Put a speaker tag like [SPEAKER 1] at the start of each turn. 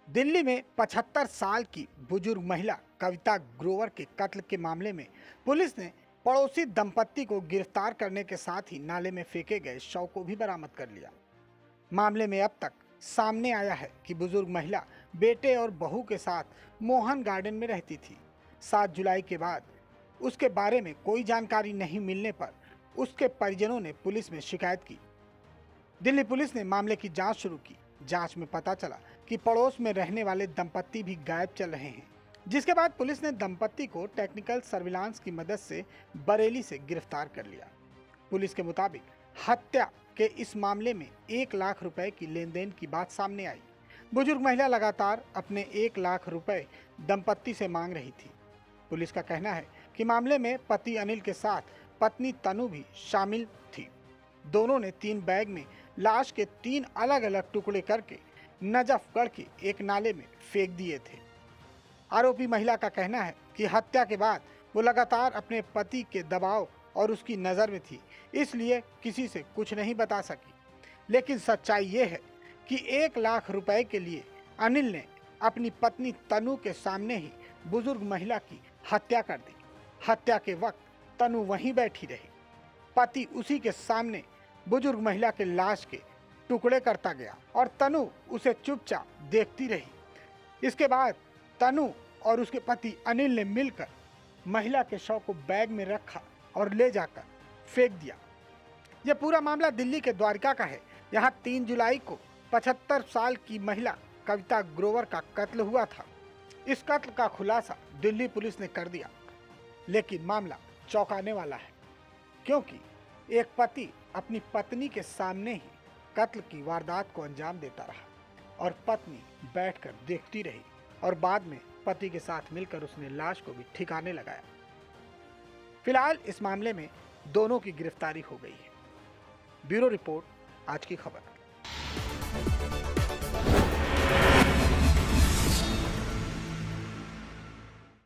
[SPEAKER 1] दिल्ली में 75 साल की बुजुर्ग महिला कविता ग्रोवर के कत्ल के मामले में पुलिस ने पड़ोसी दंपत्ति को गिरफ्तार करने के साथ ही नाले में फेंके गए शव को भी बरामद कर लिया। मामले में अब तक सामने आया है कि बुजुर्ग महिला बेटे और बहू के साथ मोहन गार्डन में रहती थी। 7 जुलाई के बाद उसके बारे में कोई जानकारी नहीं मिलने पर उसके परिजनों ने पुलिस में शिकायत की। दिल्ली पुलिस ने मामले की जांच शुरू की। जांच में पता चला कि पड़ोस में रहने वाले दंपत्ति भी गायब चल रहे हैं, जिसके बाद पुलिस ने दंपत्ति को टेक्निकल सर्विलांस की मदद से बरेली से गिरफ्तार कर लिया। पुलिस के मुताबिक हत्या के इस मामले में 1 लाख रुपए की लेन देन की बात सामने आई। बुजुर्ग महिला लगातार अपने 1 लाख रुपए दंपत्ति से मांग रही थी। पुलिस का कहना है कि मामले में पति अनिल के साथ पत्नी तनु भी शामिल थी। दोनों ने 3 बैग में लाश के 3 अलग अलग टुकड़े करके नजफगढ़ के एक नाले में फेंक दिए थे। आरोपी महिला का कहना है कि हत्या के बाद वो लगातार अपने पति के दबाव और उसकी नज़र में थी, इसलिए किसी से कुछ नहीं बता सकी। लेकिन सच्चाई ये है कि 1 लाख रुपए के लिए अनिल ने अपनी पत्नी तनु के सामने ही बुजुर्ग महिला की हत्या कर दी। हत्या के वक्त तनु वहीं बैठी रही। पति उसी के सामने बुजुर्ग महिला के लाश के टुकड़े करता गया और तनु उसे चुपचाप देखती रही। इसके बाद तनु और उसके पति अनिल ने मिलकर महिला के शव को बैग में रखा और ले जाकर फेंक दिया। यह पूरा मामला दिल्ली के द्वारका का है। यहाँ 3 जुलाई को 75 साल की महिला कविता ग्रोवर का कत्ल हुआ था। इस कत्ल का खुलासा दिल्ली पुलिस ने कर दिया, लेकिन मामला चौंकाने वाला है, क्योंकि एक पति अपनी पत्नी के सामने ही कत्ल की वारदात को अंजाम देता रहा और पत्नी बैठकर देखती रही और बाद में पति के साथ मिलकर उसने लाश को भी ठिकाने लगाया। फिलहाल इस मामले में दोनों की गिरफ्तारी हो गई है। ब्यूरो रिपोर्ट, आज की खबर।